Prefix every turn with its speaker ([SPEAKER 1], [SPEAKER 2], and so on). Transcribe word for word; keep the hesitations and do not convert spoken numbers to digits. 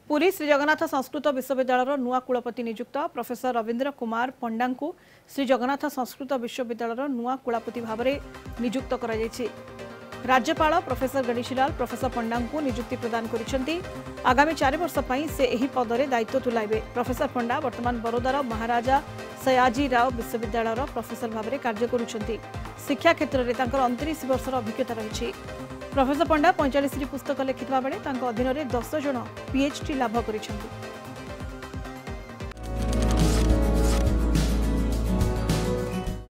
[SPEAKER 1] पुरी श्री जगन्नाथ संस्कृत विश्वविद्यालय नुआ कुलपति नियुक्त प्रोफेसर रविंद्र कुमार पंडा को श्री जगन्नाथ संस्कृत विश्वविद्यालय नुआ कुलपति भाव में नियुक्त करा जायछि। राज्यपाल प्रोफेसर गणेशीलाल प्रोफेसर पंडा को नियुक्ति प्रदान करिसेंती। आगामी चार वर्ष पई से एही पदरे दायित्व तुलाइबे। प्रोफेसर पंडा वर्तमान बरोदार महाराजा सयाजी राव विश्वविद्यालय प्रोफेसर भाव में कार्य करुछंती। शिक्षा क्षेत्र में तांकर उनतीस वर्षर अभिज्ञता रही। प्रोफेसर पंडा पैंतालीस पुस्तक लिखिता बेले अधीन में दस जन पीएचडी लाभ करिसेंती।